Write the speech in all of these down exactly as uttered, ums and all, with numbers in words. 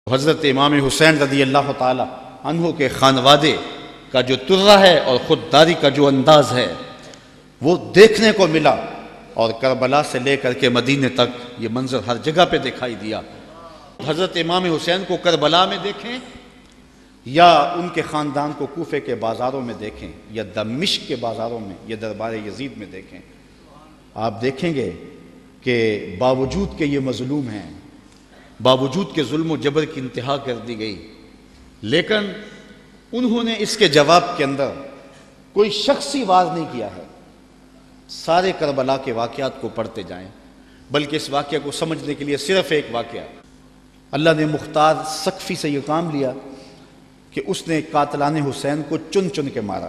حضرت امام حسین رضی اللہ تعالی عنہ کے خانوادے کا جو طرہ ہے اور خودداری کا جو انداز ہے وہ دیکھنے کو ملا، اور کربلا سے لے کر کے مدینے تک یہ منظر ہر جگہ پہ دکھائی دیا۔ حضرت امام حسین کو کربلا میں دیکھیں یا ان کے خاندان کو کوفے کے بازاروں میں دیکھیں یا دمشق کے بازاروں میں یا دربار یزید میں دیکھیں، آپ دیکھیں گے کہ باوجود کہ یہ مظلوم ہیں، باوجود کہ ظلم و جبر کی انتہا کر دی گئی، لیکن انہوں نے اس کے جواب کے اندر کوئی شخصی وار نہیں کیا ہے۔ سارے کربلا کے واقعات کو پڑھتے جائیں، بلکہ اس واقعہ کو سمجھنے کے لیے صرف ایک واقعہ، اللہ نے مختار سقفی سے یہ کام لیا کہ اس نے قاتلان حسین کو چن چن کے مارا۔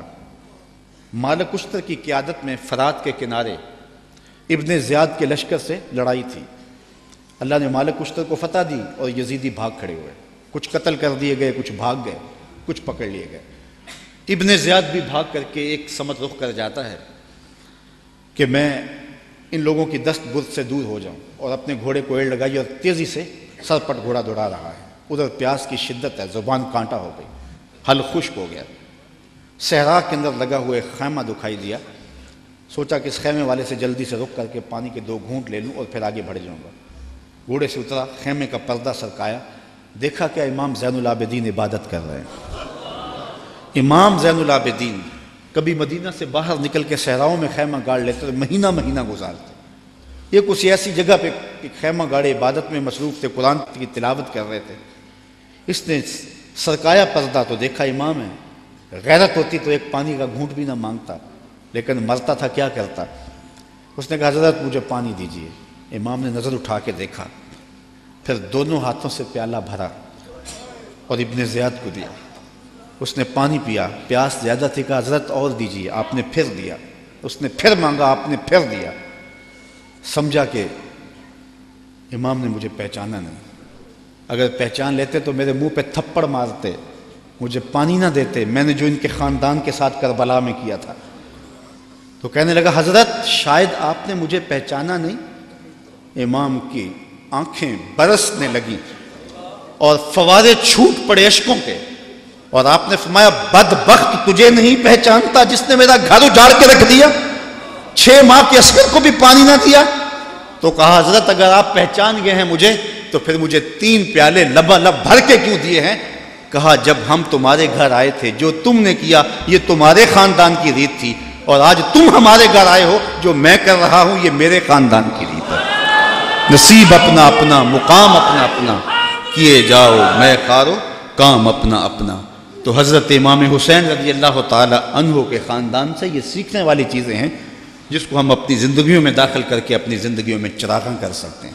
مالک اشتر کی قیادت میں فرات کے کنارے ابن زیاد کے لشکر سے لڑائی تھی۔ اللہ نے مالک اشتر کو فتح دی اور یزیدی بھاگ کھڑے ہوئے، کچھ قتل کر دیے گئے، کچھ بھاگ گئے، کچھ پکڑ لیے گئے۔ ابن زیاد بھی بھاگ کر کے ایک سمت رخ کر جاتا ہے کہ میں ان لوگوں کی دست برد سے دور ہو جاؤں، اور اپنے گھوڑے کو ایڑ لگائی اور تیزی سے سرپٹ گھوڑا دوڑا رہا ہے۔ ادھر پیاس کی شدت ہے، زبان کانٹا ہو گئی، حل خشک ہو گیا۔ صحرا کے اندر لگا ہوئے خیمہ دکھائی دیا، سوچا کہ اس خیمے والے سے جلدی سے رک کر کے پانی کے دو گھونٹ لے لوں اور پھر آگے بڑھ جاؤں گا۔ گھوڑے سے اترا، خیمے کا پردہ سرکایا، دیکھا کہ امام زین العابدین عبادت کر رہے ہیں۔ امام زین العابدین کبھی مدینہ سے باہر نکل کے صحراؤں میں خیمہ گاڑ لیتے، مہینہ مہینہ گزارتے۔ یہ کسی ایسی جگہ پہ خیمہ گاڑے عبادت میں مصروف تھے، قرآن کی تلاوت کر رہے تھے۔ اس نے سرکایا پردہ تو دیکھا امام ہے، غیرت ہوتی تو ایک پانی کا گھونٹ بھی نہ مانگتا، لیکن مرتا تھا کیا کرتا۔ اس نے کہا حضرت مجھے پانی دیجیے۔ امام نے نظر اٹھا کے دیکھا، پھر دونوں ہاتھوں سے پیالہ بھرا اور ابن زیاد کو دیا۔ اس نے پانی پیا، پیاس زیادہ تھی، کہا حضرت اور دیجیے۔ آپ نے پھر دیا، اس نے پھر مانگا، آپ نے پھر دیا۔ سمجھا کہ امام نے مجھے پہچانا نہیں، اگر پہچان لیتے تو میرے منہ پہ تھپڑ مارتے، مجھے پانی نہ دیتے، میں نے جو ان کے خاندان کے ساتھ کربلا میں کیا تھا۔ تو کہنے لگا حضرت شاید آپ نے مجھے پہچانا نہیں۔ امام کی آنکھیں برسنے لگیں اور فوارے چھوٹ پڑے اشکوں کے، اور آپ نے فرمایا بدبخت تجھے نہیں پہچانتا جس نے میرا گھر اجاڑ کے رکھ دیا، چھ ماہ کے عسکر کو بھی پانی نہ دیا۔ تو کہا حضرت اگر آپ پہچان گئے ہیں مجھے تو پھر مجھے تین پیالے لبا لب بھر کے کیوں دیے ہیں؟ کہا جب ہم تمہارے گھر آئے تھے جو تم نے کیا یہ تمہارے خاندان کی ریت تھی، اور آج تم ہمارے گھر آئے ہو جو میں کر رہا ہوں یہ میرے خاندان کی ریت ہے۔ نصیب اپنا اپنا، مقام اپنا اپنا، کیے جاؤ میں خارو کام اپنا اپنا۔ تو حضرت امام حسین رضی اللہ تعالی عنہ کے خاندان سے یہ سیکھنے والی چیزیں ہیں جس کو ہم اپنی زندگیوں میں داخل کر کے اپنی زندگیوں میں چراغاں کر سکتے ہیں۔